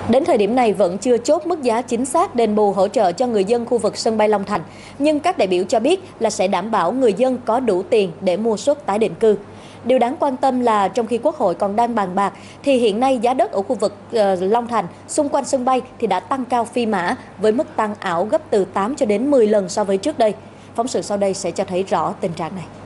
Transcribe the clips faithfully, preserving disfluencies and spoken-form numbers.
Đến thời điểm này vẫn chưa chốt mức giá chính xác đền bù hỗ trợ cho người dân khu vực sân bay Long Thành, nhưng các đại biểu cho biết là sẽ đảm bảo người dân có đủ tiền để mua suất tái định cư. Điều đáng quan tâm là trong khi Quốc hội còn đang bàn bạc, thì hiện nay giá đất ở khu vực uh, Long Thành, xung quanh sân bay thì đã tăng cao phi mã với mức tăng ảo gấp từ tám cho đến mười lần so với trước đây. Phóng sự sau đây sẽ cho thấy rõ tình trạng này.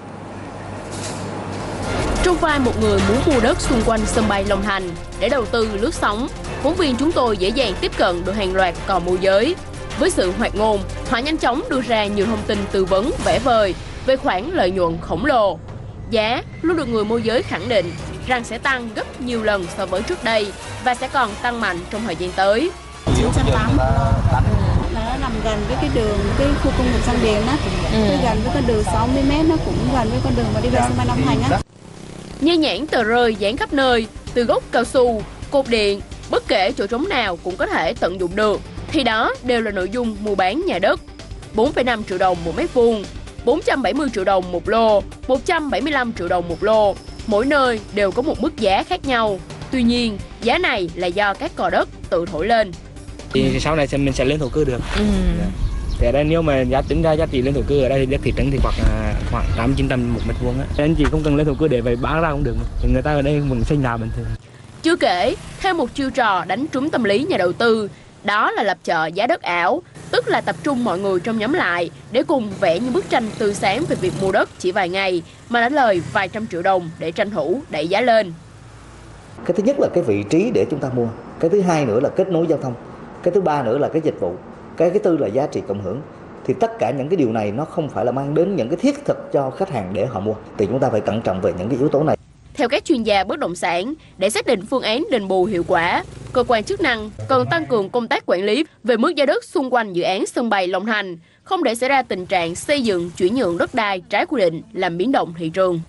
Trong vai một người muốn mua đất xung quanh sân bay Long Thành để đầu tư lướt sóng, phóng viên chúng tôi dễ dàng tiếp cận được hàng loạt cò môi giới. Với sự hoạt ngôn, họ nhanh chóng đưa ra nhiều thông tin tư vấn vẽ vời về khoản lợi nhuận khổng lồ. Giá luôn được người môi giới khẳng định rằng sẽ tăng gấp nhiều lần so với trước đây và sẽ còn tăng mạnh trong thời gian tới. chín trăm tám mươi là nó nằm gần với cái đường, cái khu công nghiệp Sang Điền đó, ừ. gần với con đường sáu mươi mét, nó cũng gần với con đường mà đi về sân bay Long Thành á. Như nhãn tờ rơi dán khắp nơi, từ gốc cao su, cột điện, bất kể chỗ trống nào cũng có thể tận dụng được, thì đó đều là nội dung mua bán nhà đất. bốn phẩy năm triệu đồng một mét vuông, bốn trăm bảy mươi triệu đồng một lô, một trăm bảy mươi lăm triệu đồng một lô. Mỗi nơi đều có một mức giá khác nhau. Tuy nhiên, giá này là do các cò đất tự thổi lên. Thì sau này mình sẽ lên thổ cư được. Ừ. Thì ở đây nếu mà giá tính ra giá trị lên thổ cư ở đây thì đất thị trấn thì khoảng khoảng tám chín trăm một mét vuông á. Anh chị không cần lên thổ cư để về bán ra cũng được. Thì người ta ở đây vẫn sinh nào bình thường. Chưa kể, thêm một chiêu trò đánh trúng tâm lý nhà đầu tư, đó là lập chợ giá đất ảo, tức là tập trung mọi người trong nhóm lại để cùng vẽ những bức tranh tươi sáng về việc mua đất chỉ vài ngày mà đã lời vài trăm triệu đồng để tranh thủ đẩy giá lên. Cái thứ nhất là cái vị trí để chúng ta mua, cái thứ hai nữa là kết nối giao thông, cái thứ ba nữa là cái dịch vụ, cái thứ tư là giá trị cộng hưởng. Thì tất cả những cái điều này nó không phải là mang đến những cái thiết thực cho khách hàng để họ mua, thì chúng ta phải cẩn trọng về những cái yếu tố này. Theo các chuyên gia bất động sản, để xác định phương án đền bù hiệu quả, cơ quan chức năng cần tăng cường công tác quản lý về mức giá đất xung quanh dự án sân bay Long Thành, không để xảy ra tình trạng xây dựng chuyển nhượng đất đai trái quy định làm biến động thị trường.